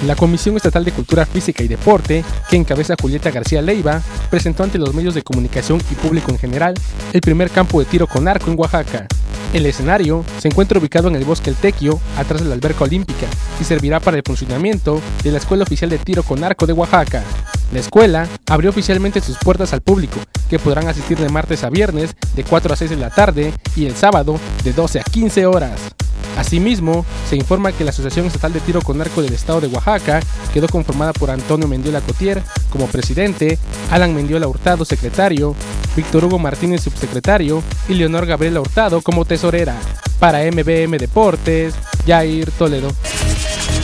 La Comisión Estatal de Cultura Física y Deporte, que encabeza Julieta García Leiva, presentó ante los medios de comunicación y público en general el primer campo de tiro con arco en Oaxaca. El escenario se encuentra ubicado en el Bosque El Tequio, atrás de la alberca olímpica, y servirá para el funcionamiento de la Escuela Oficial de Tiro con Arco de Oaxaca. La escuela abrió oficialmente sus puertas al público, que podrán asistir de martes a viernes de 4 a 6 de la tarde y el sábado de 12 a 15 horas. Asimismo, se informa que la Asociación Estatal de Tiro con Arco del Estado de Oaxaca quedó conformada por Antonio Mendiola Cotier como presidente, Alan Mendiola Hurtado secretario, Víctor Hugo Martínez subsecretario y Leonor Gabriela Hurtado como tesorera. Para MBM Deportes, Jair Toledo.